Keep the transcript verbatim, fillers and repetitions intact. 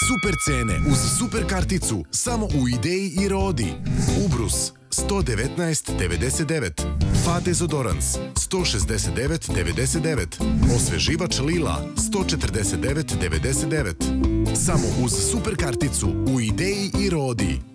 Super cene uz super karticu samo u Ideji i Rodi. Ubrus sto devetnaest devedeset devet, Fa dezodorans sto šezdeset devet devedeset devet, osveživač Lila sto četrdeset devet devedeset devet. Samo uz super karticu u Ideji i Rodi.